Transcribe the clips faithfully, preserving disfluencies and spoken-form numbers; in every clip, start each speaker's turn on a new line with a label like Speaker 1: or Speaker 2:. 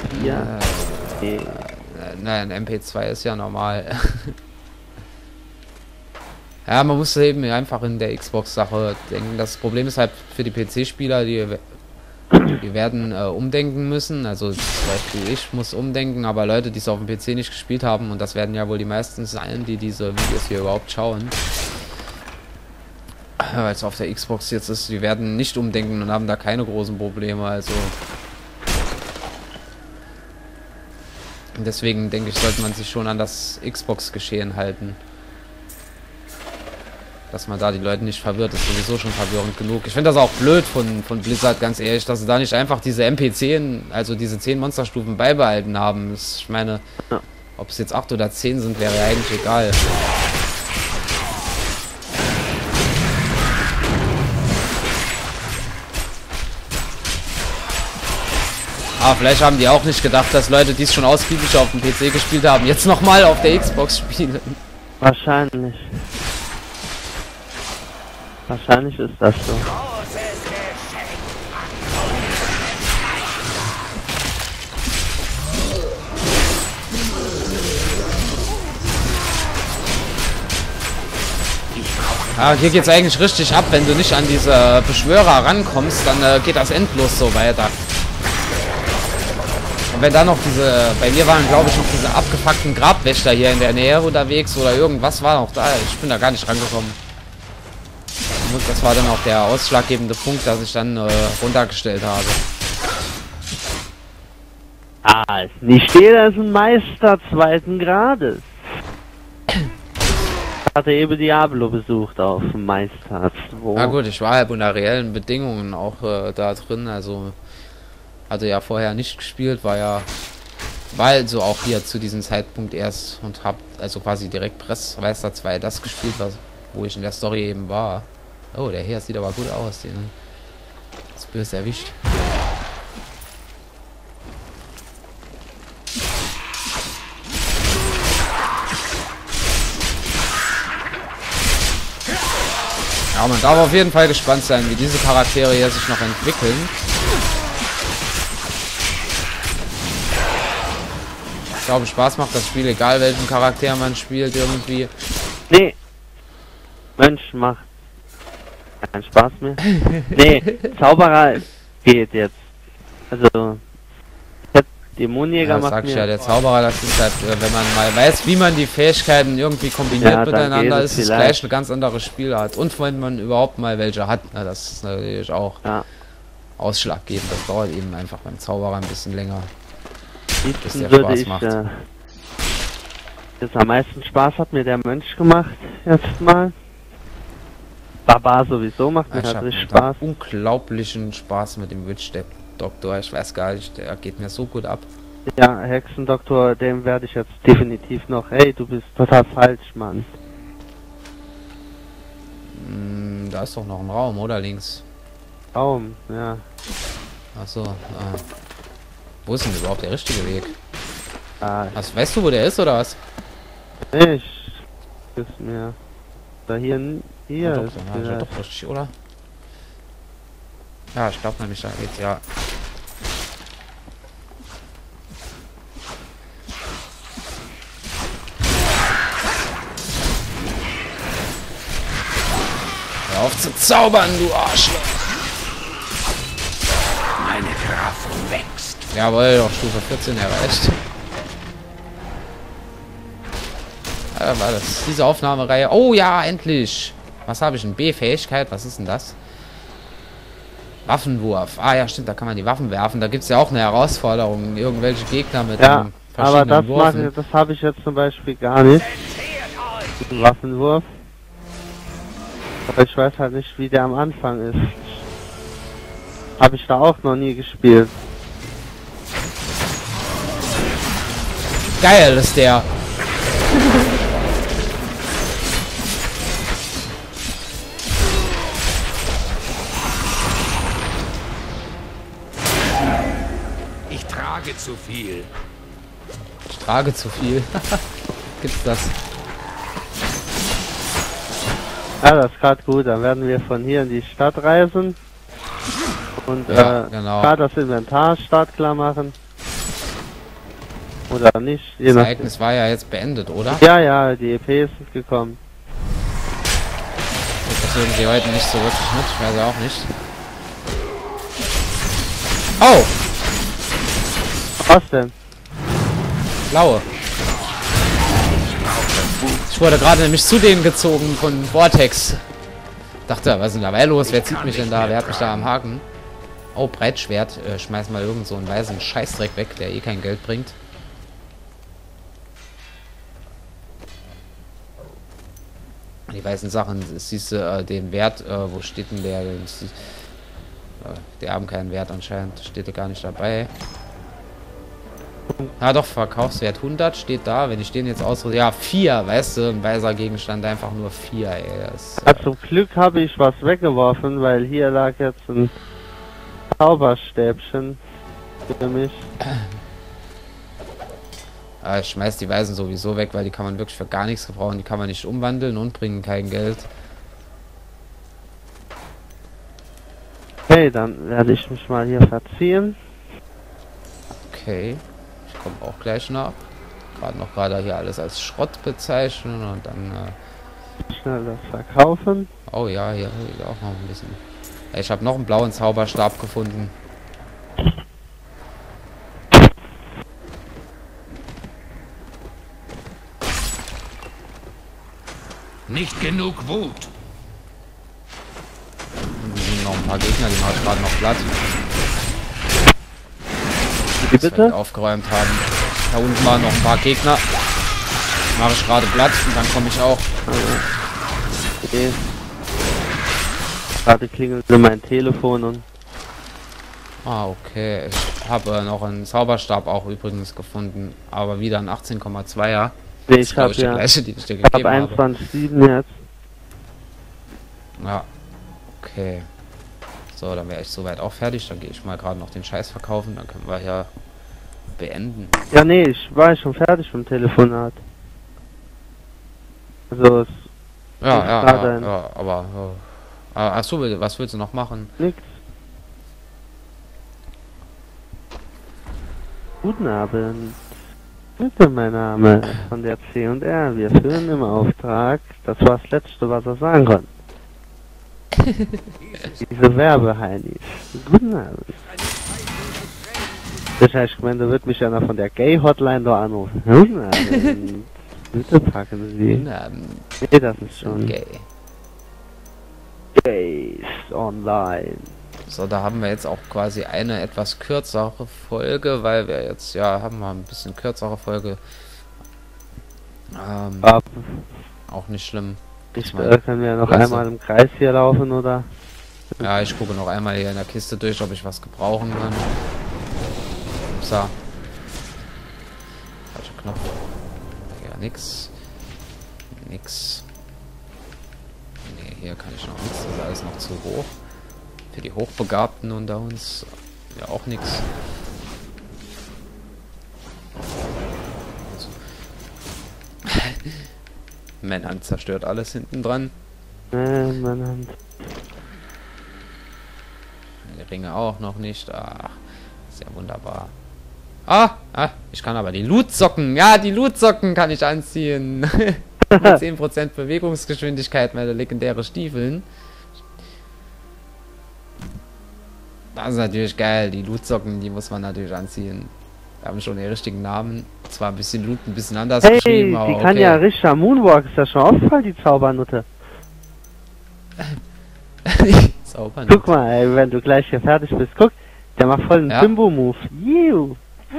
Speaker 1: vier?
Speaker 2: Äh, nein, M P zwei ist ja normal. Ja, man muss eben einfach in der Xbox-Sache denken. Das Problem ist halt für die P C-Spieler, die, die werden äh, umdenken müssen. Also zum Beispiel ich muss umdenken, aber Leute, die es auf dem P C nicht gespielt haben, und das werden ja wohl die meisten sein, die diese Videos hier überhaupt schauen, weil es auf der Xbox jetzt ist, die werden nicht umdenken und haben da keine großen Probleme. Also deswegen denke ich, sollte man sich schon an das Xbox-Geschehen halten. Dass man da die Leute nicht verwirrt, ist sowieso schon verwirrend genug. Ich finde das auch blöd von, von Blizzard, ganz ehrlich, dass sie da nicht einfach diese M P zehn, also diese zehn Monsterstufen beibehalten haben. Das, ich meine,
Speaker 1: Ja.
Speaker 2: ob es jetzt acht oder zehn sind, wäre ja eigentlich egal. Aber vielleicht haben die auch nicht gedacht, dass Leute, die es schon ausgiebig auf dem P C gespielt haben, jetzt nochmal auf der Xbox spielen.
Speaker 1: Wahrscheinlich. Wahrscheinlich ist das so.
Speaker 2: Ja, hier geht's eigentlich richtig ab, wenn du nicht an diese Beschwörer rankommst, dann äh, geht das endlos so weiter. Und wenn da noch diese, bei mir waren glaube ich noch diese abgefuckten Grabwächter hier in der Nähe unterwegs oder irgendwas war noch da, ich bin da gar nicht rangekommen. Und das war dann auch der ausschlaggebende Punkt, dass ich dann äh, runtergestellt habe.
Speaker 1: Ah, nicht jeder ist ein Meister zweiten Grades. Ich hatte eben Diablo besucht auf dem Meister zwei.
Speaker 2: Na gut, ich war halt unter reellen Bedingungen auch äh, da drin, also hatte ja vorher nicht gespielt, war ja, war also auch hier zu diesem Zeitpunkt erst und hab also quasi direkt Pressmeister zwei das gespielt, was, wo ich in der Story eben war. Oh, der hier sieht aber gut aus, den ist böse erwischt. Ja, man darf auf jeden Fall gespannt sein, wie diese Charaktere hier sich noch entwickeln. Ich glaube, Spaß macht das Spiel, egal welchen Charakter man spielt, irgendwie.
Speaker 1: Nee. Mensch, macht keinen Spaß mehr. Nee, Zauberer geht jetzt. Also, Dämonenjäger
Speaker 2: Ja,
Speaker 1: macht
Speaker 2: sag ich
Speaker 1: mir...
Speaker 2: ja, der Zauberer, das ist halt, äh, wenn man mal weiß, wie man die Fähigkeiten irgendwie kombiniert
Speaker 1: Ja, dann
Speaker 2: miteinander,
Speaker 1: geht es
Speaker 2: ist es
Speaker 1: vielleicht.
Speaker 2: gleich eine ganz andere Spielart. Und wenn man überhaupt mal welche hat, na, das ist natürlich auch
Speaker 1: Ja.
Speaker 2: ausschlaggebend. Das dauert eben einfach beim Zauberer ein bisschen länger.
Speaker 1: Liebsten
Speaker 2: der
Speaker 1: würde
Speaker 2: Spaß
Speaker 1: ich,
Speaker 2: macht.
Speaker 1: äh, jetzt am meisten Spaß hat mir der Mönch gemacht, jetzt mal. Barbar sowieso macht mir
Speaker 2: Ich
Speaker 1: halt
Speaker 2: habe
Speaker 1: richtig Spaß.
Speaker 2: unglaublichen Spaß mit dem Witch Doktor. Ich weiß gar nicht, der geht mir so gut ab.
Speaker 1: Ja, Hexendoktor, dem werde ich jetzt definitiv noch, hey, du bist total falsch, Mann.
Speaker 2: Hm, da ist doch noch ein Raum, oder links?
Speaker 1: Raum, ja.
Speaker 2: Achso, ah. Wo ist denn überhaupt der richtige Weg?
Speaker 1: Ah,
Speaker 2: Was, weißt du, wo der ist, oder was?
Speaker 1: ich ist mir. Da hier, n- hier
Speaker 2: Ja, doch,
Speaker 1: ist
Speaker 2: ja, ja,
Speaker 1: der.
Speaker 2: doch richtig, oder? Ja, ich glaube nämlich, da geht's, ja. Hör auf zu zaubern, du Arschloch!
Speaker 3: Meine Kraft wächst.
Speaker 2: Jawohl, auf Stufe vierzehn erreicht. Ja, war das diese Aufnahmereihe? Oh ja, endlich! Was habe ich denn? B-Fähigkeit? Was ist denn das? Waffenwurf. Ah ja, stimmt, da kann man die Waffen werfen. Da gibt es ja auch eine Herausforderung. Irgendwelche Gegner mit
Speaker 1: Ja,
Speaker 2: einem
Speaker 1: aber das
Speaker 2: verschiedenen
Speaker 1: mache
Speaker 2: Wurfen.
Speaker 1: ich, das habe ich jetzt zum Beispiel gar nicht. Diesen Waffenwurf. Aber ich weiß halt nicht, wie der am Anfang ist. Habe ich da auch noch nie gespielt.
Speaker 2: Geil ist der.
Speaker 3: Ich trage zu viel.
Speaker 2: Ich trage zu viel. Gibt's das?
Speaker 1: Ja, das ist gerade gut. Dann werden wir von hier in die Stadt reisen. Und
Speaker 2: Ja,
Speaker 1: äh,
Speaker 2: genau.
Speaker 1: gerade das Inventar startklar machen. Oder nicht? Je
Speaker 2: Das
Speaker 1: nachdem.
Speaker 2: Ereignis war ja jetzt beendet, oder?
Speaker 1: Ja, ja, die E P ist gekommen.
Speaker 2: Das hören sie heute nicht so wirklich mit, ich weiß auch nicht. Oh!
Speaker 1: Was denn?
Speaker 2: Blaue. Ich wurde gerade nämlich zu denen gezogen von Vortex. Dachte, was ist denn dabei los? Wer zieht mich denn da? Wer hat mich da am Haken? Oh, Breitschwert. Äh, schmeiß mal irgend so einen weißen Scheißdreck weg, der eh kein Geld bringt. Die weißen Sachen, siehst du äh, den Wert, äh, wo steht denn der? Äh, die haben keinen Wert anscheinend, steht da gar nicht dabei. Ja doch, Verkaufswert hundert steht da, wenn ich den jetzt ausrüste. Ja, vier, weißt du, ein weißer Gegenstand, einfach nur vier, ey. Das,
Speaker 1: Ja,
Speaker 2: äh,
Speaker 1: zum Glück habe ich was weggeworfen, weil hier lag jetzt ein Zauberstäbchen für mich.
Speaker 2: äh, ich schmeiß die Weißen sowieso weg, weil die kann man wirklich für gar nichts gebrauchen. Die kann man nicht umwandeln und bringen kein Geld.
Speaker 1: Okay, dann werde ich mich mal hier verziehen.
Speaker 2: Okay, ich komme auch gleich nach. Gerade noch gerade hier alles als Schrott bezeichnen und dann... Äh,
Speaker 1: Schnell das verkaufen.
Speaker 2: oh ja, hier hier auch noch ein bisschen. Ich habe noch einen blauen Zauberstab gefunden.
Speaker 3: Nicht genug Wut.
Speaker 2: Und hier sind noch ein paar Gegner, die mache ich gerade noch platt.
Speaker 1: Wie
Speaker 2: Dass wir
Speaker 1: bitte?
Speaker 2: die aufgeräumt haben. Da unten waren noch ein paar Gegner. Mache ich gerade platt und dann komme ich auch.
Speaker 1: Okay. Gerade klingelte mein Telefon und
Speaker 2: Ah, okay. Ich habe noch einen Zauberstab auch übrigens gefunden. Aber wieder ein achtzehn Komma zweier.
Speaker 1: nee,
Speaker 2: Das ist,
Speaker 1: ich
Speaker 2: glaub
Speaker 1: habe
Speaker 2: ich, die
Speaker 1: ja
Speaker 2: gleiche, die ich dir
Speaker 1: ich hab
Speaker 2: gegeben habe.
Speaker 1: einundzwanzig Komma sieben jetzt.
Speaker 2: Ja. Okay. So, dann wäre ich soweit auch fertig. Dann gehe ich mal gerade noch den Scheiß verkaufen. Dann können wir hier beenden.
Speaker 1: Ja, nee, ich war schon fertig vom Telefonat. Also, es
Speaker 2: Ja,
Speaker 1: ist
Speaker 2: ja,
Speaker 1: gerade
Speaker 2: ja,
Speaker 1: ein-
Speaker 2: ja, aber... Äh, ah, achso, was willst du noch machen?
Speaker 1: nix. Guten Abend. Bitte, mein Name ist von der C und R. Wir führen im Auftrag. Das war das Letzte, was er sagen konnte. Diese Werbeheinis. Guten Abend. Das heißt, ich meine, da wird mich einer von der Gay-Hotline da anrufen. Guten Abend. Bitte packen Sie.
Speaker 2: Guten Abend.
Speaker 1: Nee, das ist schon
Speaker 2: Okay.
Speaker 1: Gays online.
Speaker 2: So, da haben wir jetzt auch quasi eine etwas kürzere Folge, weil wir jetzt, ja, haben wir ein bisschen kürzere Folge. Ähm,
Speaker 1: Ab.
Speaker 2: auch nicht schlimm.
Speaker 1: Ich,
Speaker 2: mal-
Speaker 1: äh, können wir noch
Speaker 2: Weißt du?
Speaker 1: einmal im Kreis hier laufen, oder?
Speaker 2: Ja, ich gucke noch einmal hier in der Kiste durch, ob ich was gebrauchen kann. So. Falscher Knopf. Ja, nix. Nix. Nee, hier kann ich noch nichts. Das ist alles noch zu hoch. Für die Hochbegabten unter uns. Ja, auch nix. Männern zerstört alles hinten dran.
Speaker 1: Äh, meine Hand.
Speaker 2: Die Ringe auch noch nicht. Ach, ist ja wunderbar. Ah, ah, ich kann aber die Lootsocken. Ja, die Lootsocken kann ich anziehen. zehn Prozent Bewegungsgeschwindigkeit, meine legendäre Stiefeln. Das ist natürlich geil. Die Lootsocken, die muss man natürlich anziehen. Wir haben schon den richtigen Namen. Zwar ein bisschen Loot, ein bisschen anders
Speaker 1: Hey,
Speaker 2: geschrieben,
Speaker 1: die
Speaker 2: aber
Speaker 1: kann
Speaker 2: okay.
Speaker 1: ja Richter Moonwalk. Ist ja schon aufgefallen, die Zaubernutte.
Speaker 2: Sauber.
Speaker 1: Guck mal, ey, wenn du gleich hier fertig bist. Guck, der macht voll einen
Speaker 2: Ja.
Speaker 1: Bimbo-Move. Jiu.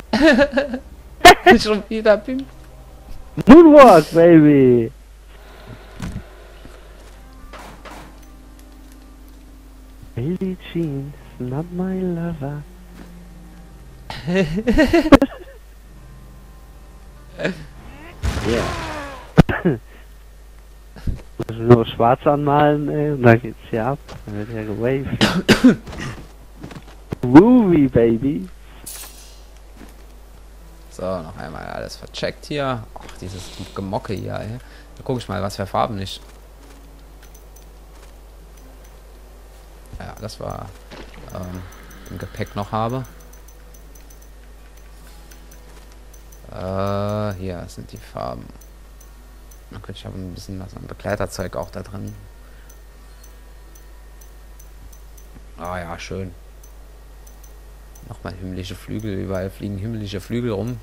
Speaker 2: Schon wieder Pim.
Speaker 1: Moonwalk, baby. Billie Jean is not my lover. Ja. Also nur schwarz anmalen, ey, und dann geht's hier ab. Dann wird ja gewaved. Groovy, baby.
Speaker 2: So, noch einmal alles vercheckt hier. Ach, dieses Gemocke hier, ey. Da gucke ich mal, was für Farben nicht. Ja, das war ähm, im Gepäck noch habe. Äh, hier sind die Farben. Okay, ich habe ein bisschen was an Begleiterzeug auch da drin. Ah ja, schön. Nochmal himmlische Flügel, überall fliegen himmlische Flügel rum.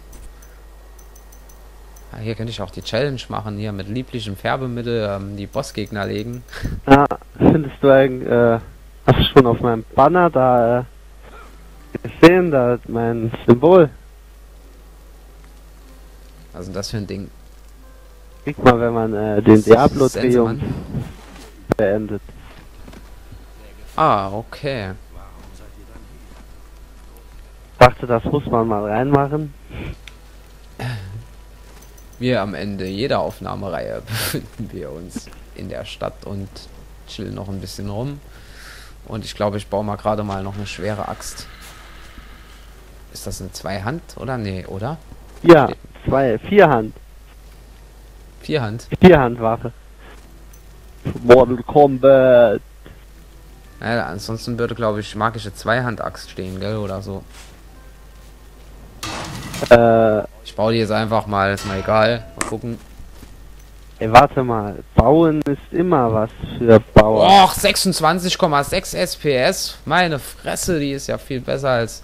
Speaker 2: Ah, hier könnte ich auch die Challenge machen, hier mit lieblichem Färbemittel ähm, die Bossgegner legen.
Speaker 1: Ja, findest du eigentlich, äh, hast du schon auf meinem Banner da äh, gesehen, da mein Symbol?
Speaker 2: Also das für ein Ding.
Speaker 1: Kriegt man, wenn man äh, den Diablo-Triumph beendet.
Speaker 2: Ah, okay.
Speaker 1: Dachte, das muss man mal reinmachen.
Speaker 2: Wir am Ende jeder Aufnahmereihe befinden wir uns in der Stadt und chillen noch ein bisschen rum. Und ich glaube, ich baue mal gerade mal noch eine schwere Axt. Ist das eine Zweihand oder? Nee, oder?
Speaker 1: Ja, zwei, Vierhand.
Speaker 2: Vierhand.
Speaker 1: Vierhandwaffe. Mortal Kombat.
Speaker 2: Naja, ansonsten würde, glaube ich, magische Zweihand-Axt stehen, gell? Oder so.
Speaker 1: Äh,
Speaker 2: Ich baue die jetzt einfach mal, ist mal egal. Mal gucken.
Speaker 1: ey, warte mal. Bauen ist immer was für Bauer.
Speaker 2: Och, sechsundzwanzig Komma sechs S P S. Meine Fresse, die ist ja viel besser als...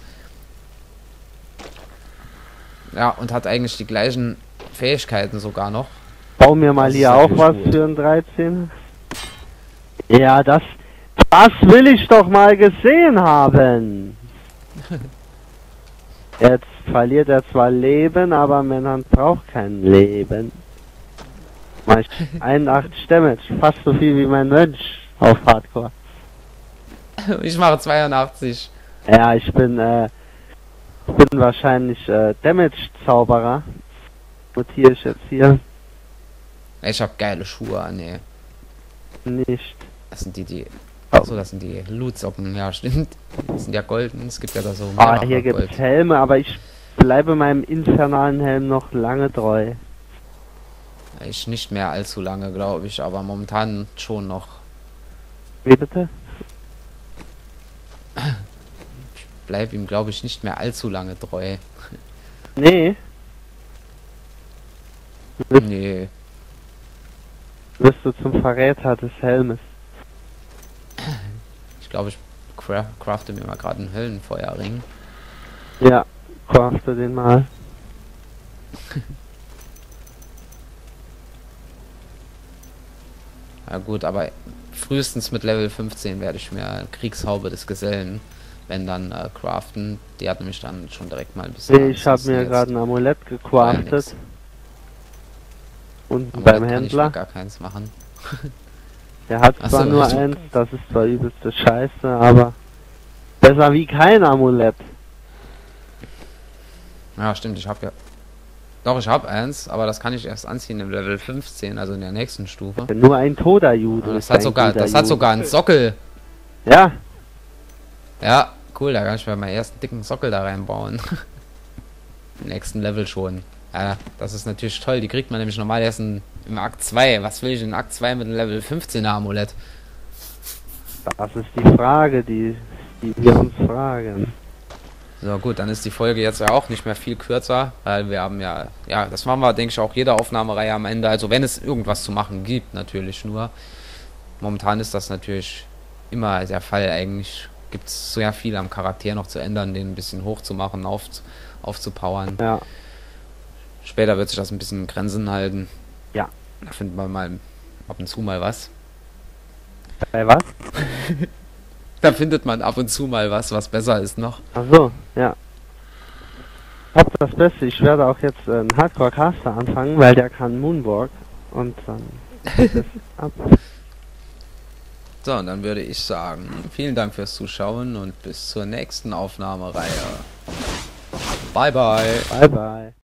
Speaker 2: Ja, und hat eigentlich die gleichen Fähigkeiten sogar noch.
Speaker 1: Bau mir mal
Speaker 2: Das
Speaker 1: hier
Speaker 2: ist
Speaker 1: auch
Speaker 2: natürlich
Speaker 1: was
Speaker 2: gut.
Speaker 1: für ein dreizehn. Ja, das... Das will ich doch mal gesehen haben. Jetzt verliert er zwar Leben, aber Männern braucht kein Leben. Mach ich einundachtzig Damage, fast so viel wie mein Mönch auf Hardcore.
Speaker 2: Ich mache zweiundachtzig.
Speaker 1: Ja, ich bin, äh, ich bin wahrscheinlich äh, Damage-Zauberer. Notiere ich jetzt hier
Speaker 2: Ich habe geile Schuhe an, ey.
Speaker 1: nicht.
Speaker 2: Das sind die, die... Achso, das sind die Lootsocken, ja stimmt. Das sind ja golden, es gibt ja da so
Speaker 1: Ah,
Speaker 2: mehrere
Speaker 1: hier
Speaker 2: Gold.
Speaker 1: gibt's Helme, aber ich bleibe meinem infernalen Helm noch lange treu.
Speaker 2: Ich nicht mehr allzu lange, glaube ich, aber momentan schon noch.
Speaker 1: Wie bitte?
Speaker 2: Bleib ihm, glaube ich, nicht mehr allzu lange treu.
Speaker 1: Nee,
Speaker 2: Nee.
Speaker 1: wirst du zum Verräter des Helmes.
Speaker 2: Ich glaube, ich cra crafte mir mal gerade einen Höllenfeuerring.
Speaker 1: Ja, crafte den mal.
Speaker 2: Ja gut, aber frühestens mit Level fünfzehn werde ich mir Kriegshaube des Gesellen, wenn dann äh, craften. Die hat nämlich dann schon direkt mal ein bisschen...
Speaker 1: Nee, ich habe mir gerade ein Amulett gecraftet. Und beim
Speaker 2: Kann ich
Speaker 1: Händler.
Speaker 2: mir gar keins machen.
Speaker 1: Der hat
Speaker 2: Ach
Speaker 1: zwar
Speaker 2: so,
Speaker 1: nur
Speaker 2: also-
Speaker 1: eins, das ist zwar übelste Scheiße, aber besser wie kein Amulett.
Speaker 2: Ja, stimmt, ich habe ja... Doch, ich habe eins, aber das kann ich erst anziehen im Level fünfzehn, also in der nächsten Stufe.
Speaker 1: Nur ein toter Jude.
Speaker 2: Aber das
Speaker 1: ist
Speaker 2: hat
Speaker 1: ein
Speaker 2: sogar,
Speaker 1: guter
Speaker 2: das hat
Speaker 1: Jude.
Speaker 2: sogar einen Sockel.
Speaker 1: Ja,
Speaker 2: Ja, cool, da kann ich mir meinen ersten dicken Sockel da reinbauen. Im nächsten Level schon. Ja, das ist natürlich toll. Die kriegt man nämlich normal erst in, im Akt zwei. Was will ich in Akt zwei mit einem Level fünfzehner Amulett?
Speaker 1: das ist die Frage, die, die wir uns fragen.
Speaker 2: So gut, dann ist die Folge jetzt ja auch nicht mehr viel kürzer, weil wir haben ja, ja, das machen wir, denke ich, auch jede Aufnahmereihe am Ende. Also wenn es irgendwas zu machen gibt, natürlich nur. Momentan ist das natürlich immer der Fall. Eigentlich gibt es sehr viel am Charakter noch zu ändern, den ein bisschen hochzumachen, auf, aufzupowern.
Speaker 1: Ja,
Speaker 2: Später wird sich das ein bisschen in Grenzen halten.
Speaker 1: Ja.
Speaker 2: Da findet man mal ab und zu mal was.
Speaker 1: bei was?
Speaker 2: Da findet man ab und zu mal was, was besser ist noch.
Speaker 1: Ach so, ja. Hab das Beste, ich werde auch jetzt äh, einen Hardcore-Caster anfangen, weil der kann Moonwalk und dann geht es ab.
Speaker 2: So, und dann würde ich sagen, vielen Dank fürs Zuschauen und bis zur nächsten Aufnahmereihe. Bye bye.
Speaker 1: Bye bye.